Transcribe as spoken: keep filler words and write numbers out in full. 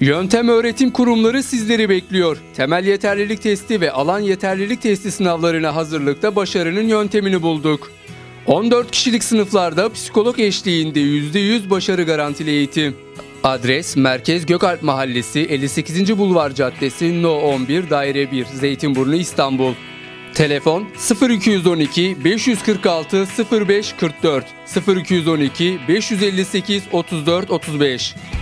Yöntem Öğretim Kurumları sizleri bekliyor. Temel yeterlilik testi ve alan yeterlilik testi sınavlarına hazırlıkta başarının yöntemini bulduk. on dört kişilik sınıflarda psikolog eşliğinde yüzde yüz başarı garantili eğitim. Adres Merkez Gökalp Mahallesi, elli sekizinci Bulvar Caddesi, No on bir, Daire bir, Zeytinburnu, İstanbul. Telefon sıfır iki yüz on iki beş yüz kırk altı sıfır beş kırk dört, sıfır iki yüz on iki beş yüz elli sekiz otuz dört otuz beş.